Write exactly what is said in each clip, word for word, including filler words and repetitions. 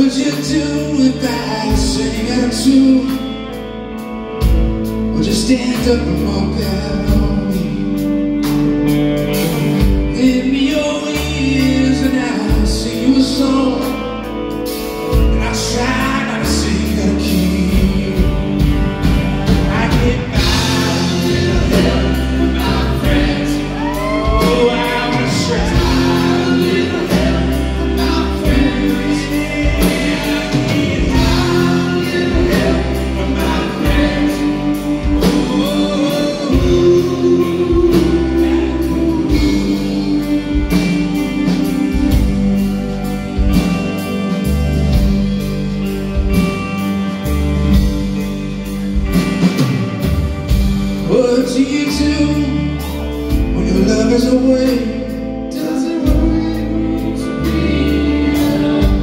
would you do if I sang out of tune? Would you stand up and walk out on me? Give me your ears and I'll sing you a song, and I'll try not to sing out of key. I get by with my friends. Oh, I was trying. What do you do when your love is away? Does it worry you to be alone?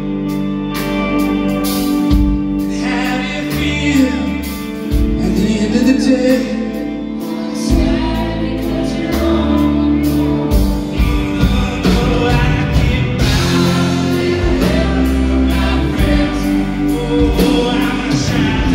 And how do you feel at the end of the day? I'm sad because you're all alone. Oh, I keep bowing for my friends. Oh, I'm trying.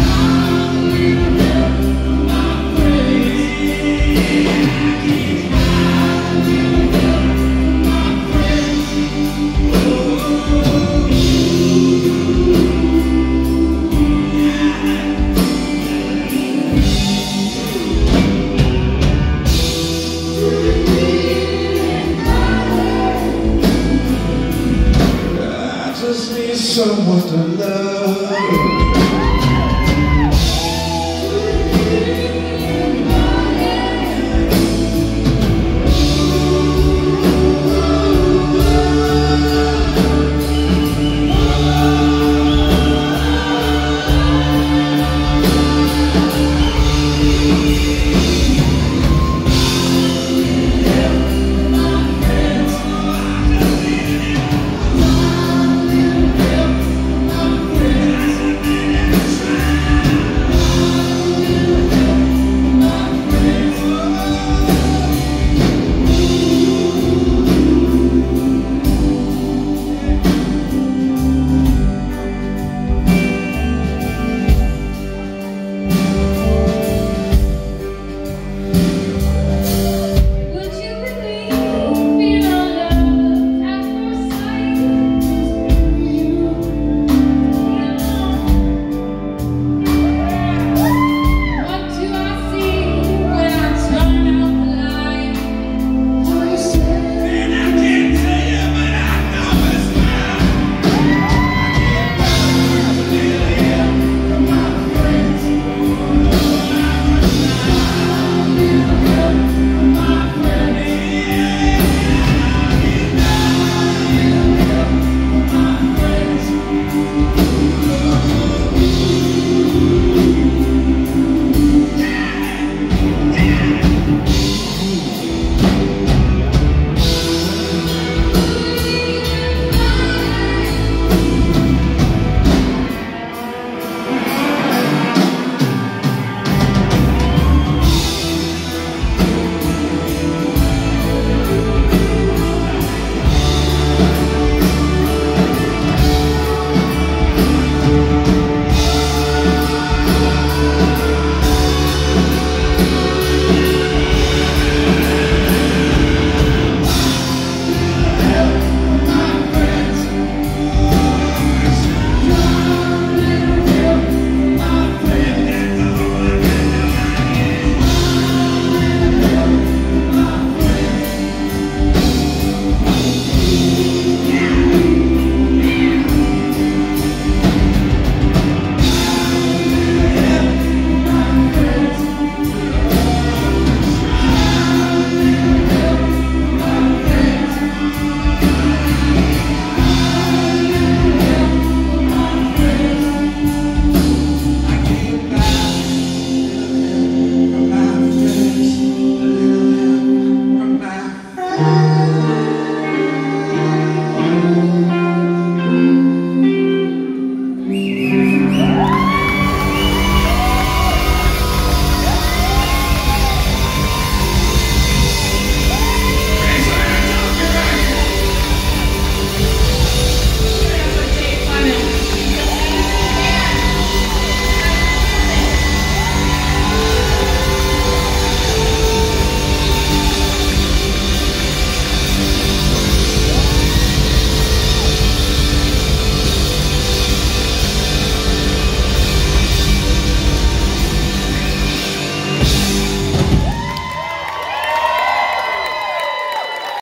Just need someone to love.